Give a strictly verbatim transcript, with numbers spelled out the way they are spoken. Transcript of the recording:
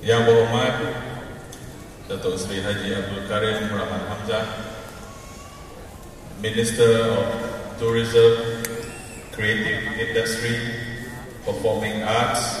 Yang berhormat Datuk Seri Haji Abdul Karim Rahman Hamzah, Minister of Tourism, Creative Industry, Performing Arts,